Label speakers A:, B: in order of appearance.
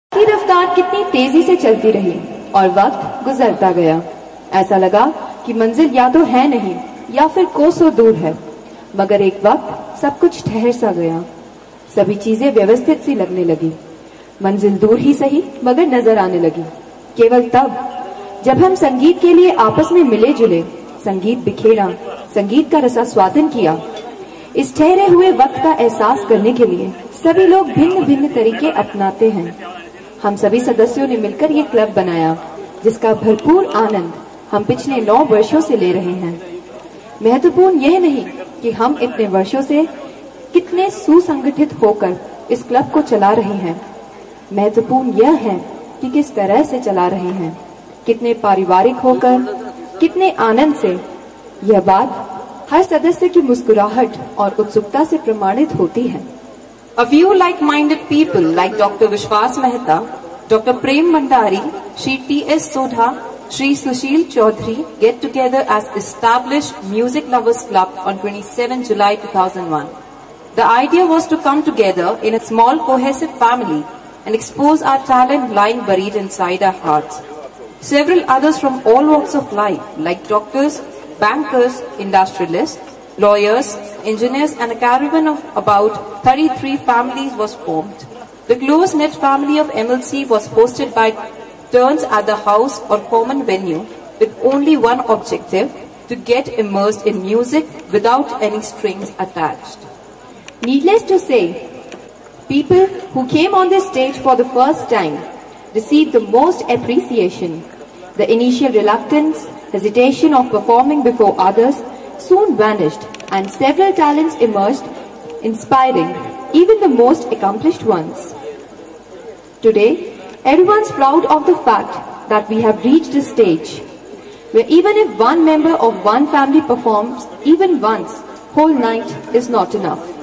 A: की रफ्तार कितनी तेजी से चलती रही और वक्त गुजरता गया। ऐसा लगा कि मंजिल या तो है नहीं या फिर कोसों दूर है, मगर एक वक्त सब कुछ ठहर सा गया। सभी चीजें व्यवस्थित सी लगने लगी। मंजिल दूर ही सही मगर नजर आने लगी। केवल तब जब हम संगीत के लिए आपस में मिले जुले, संगीत बिखेरा, संगीत का रसास्वादन किया। इस ठहरे हुए वक्त का एहसास करने के लिए सभी लोग भिन्न भिन्न तरीके अपनाते हैं। हम सभी सदस्यों ने मिलकर ये क्लब बनाया, जिसका भरपूर आनंद हम पिछले 9 वर्षों से ले रहे हैं। महत्वपूर्ण यह नहीं कि हम इतने वर्षों से कितने सुसंगठित होकर इस क्लब को चला रहे हैं, महत्वपूर्ण यह है कि किस तरह से चला रहे हैं, कितने पारिवारिक होकर, कितने आनंद से। यह बात हर सदस्य की मुस्कुराहट और उत्सुकता से प्रमाणित होती है।
B: A few like-minded people like Dr. Vishwas Mehta, Dr. Prem Mandari, Shri T.S. Sodha, Shri Sushil Choudhary get together as established Music Lovers Club on 27 July 2001. The idea was to come together in a small cohesive family and expose our talent lying buried inside our hearts. Several others from all walks of life like doctors, bankers, industrialists, lawyers, engineers and a caravan of about 33 families was formed. The close-knit family of MLC was hosted by turns at the house or common venue with only one objective: to get immersed in music without any strings attached.
A: Needless to say, people who came on this stage for the first time received the most appreciation. The initial reluctance, hesitation of performing before others soon vanished, and several talents emerged, inspiring even the most accomplished ones. Today, everyone's proud of the fact that we have reached a stage where even if one member of one family performs even once, whole night is not enough.